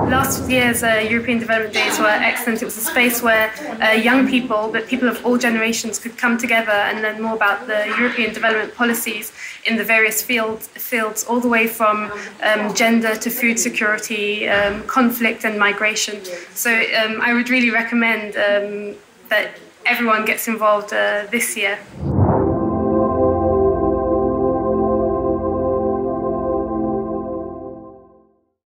Last year's European Development Days were excellent. It was a space where young people, but people of all generations, could come together and learn more about the European development policies in the various fields all the way from gender to food security, conflict and migration. So I would really recommend that everyone gets involved this year.